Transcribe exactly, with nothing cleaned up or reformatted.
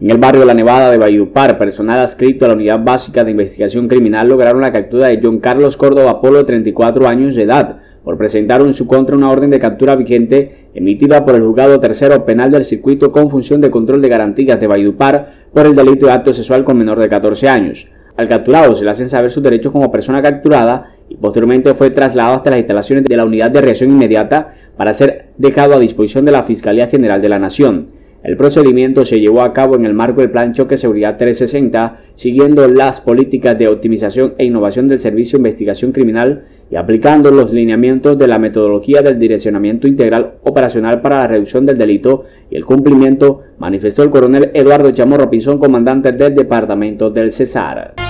En el barrio La Nevada de Valledupar, personal adscrito a la Unidad Básica de Investigación Criminal lograron la captura de John Carlos Córdoba Polo, de treinta y cuatro años de edad, por presentar en su contra una orden de captura vigente emitida por el Juzgado Tercero Penal del Circuito con función de control de garantías de Valledupar por el delito de acto sexual con menor de catorce años. Al capturado se le hacen saber sus derechos como persona capturada y posteriormente fue trasladado hasta las instalaciones de la Unidad de Reacción Inmediata para ser dejado a disposición de la Fiscalía General de la Nación. El procedimiento se llevó a cabo en el marco del Plan Choque Seguridad trescientos sesenta, siguiendo las políticas de optimización e innovación del Servicio de Investigación Criminal y aplicando los lineamientos de la metodología del Direccionamiento Integral Operacional para la Reducción del Delito y el Cumplimiento, manifestó el coronel Eduardo Chamorro Pinzón, comandante del Departamento del Cesar.